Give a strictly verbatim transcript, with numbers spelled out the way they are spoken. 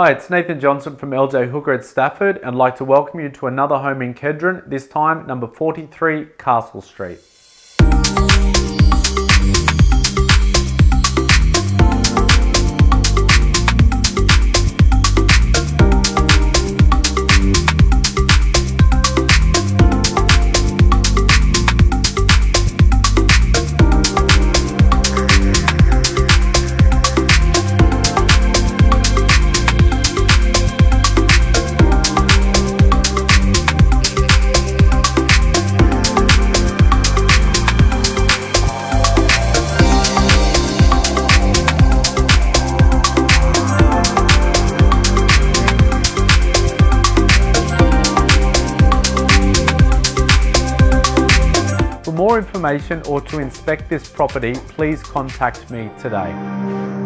Hi, it's Nathan Johnson from L J Hooker at Stafford, and I'd like to welcome you to another home in Kedron, this time number forty-three Castle Street. For more information or to inspect this property, please contact me today.